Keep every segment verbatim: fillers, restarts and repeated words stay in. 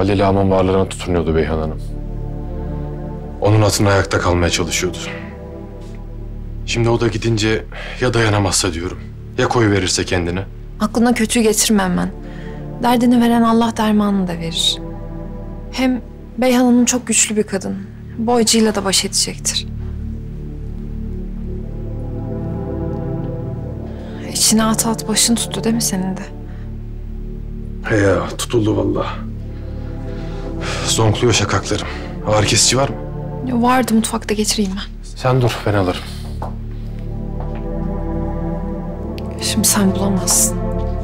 Halil ağamın varlığına tutunuyordu Beyhan Hanım. Onun hatırına ayakta kalmaya çalışıyordu. Şimdi o da gidince ya dayanamazsa diyorum, ya koyuverirse kendine. Aklına kötü getirme hemen. Derdini veren Allah dermanını da verir. Hem Beyhan Hanım çok güçlü bir kadın. Bu acıyla da baş edecektir. İçine at at başın tuttu değil mi senin de? He ya, tutuldu vallahi. Zonkluyor şakaklarım. Ağrı kesici var mı? Vardı, mutfakta getireyim ben. Sen dur, ben alırım. Şimdi sen bulamazsın.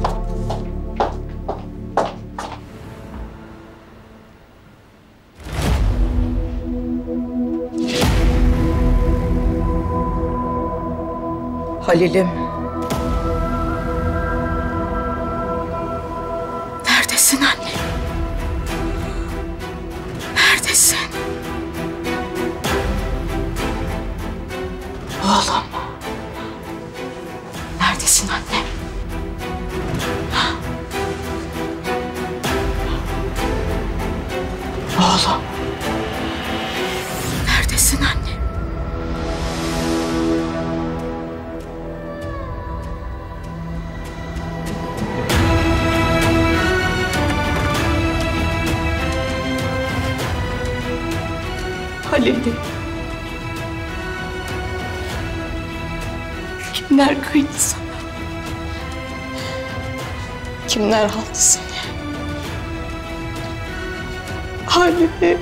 Halil'im. Neredesin anne? Neredesin? Oğlum. Neredesin anne? Oğlum. Neredesin anne? Halil'im. Kimler kıydı sana? Kimler aldı seni? Halil'im.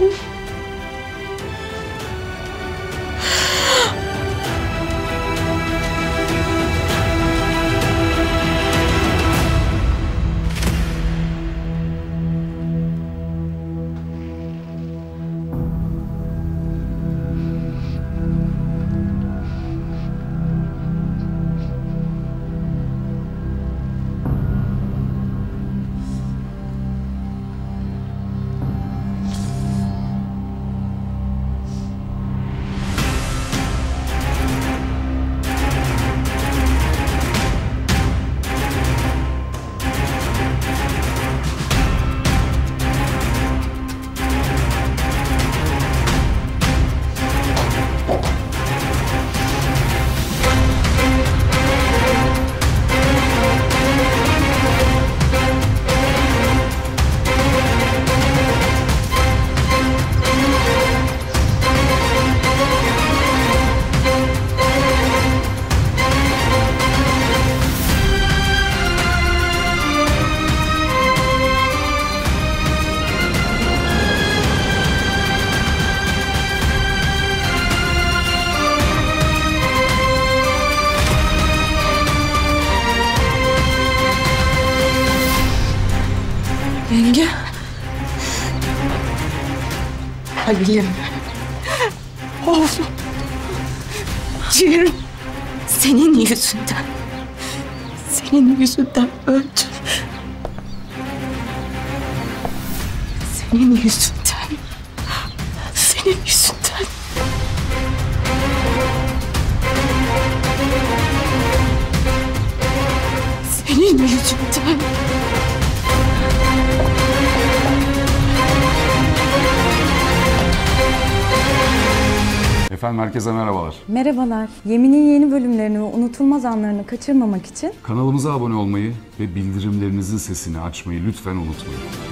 Yenge. Halil'im. Oğlum. Ciğerim. Senin yüzünden. Senin yüzünden öldü. Senin yüzünden. Senin yüzünden. Senin yüzünden. Efendim herkese merhabalar. Merhabalar. Yemin'in yeni bölümlerini ve unutulmaz anlarını kaçırmamak için Kanalımıza abone olmayı ve bildirimlerinizin sesini açmayı lütfen unutmayın.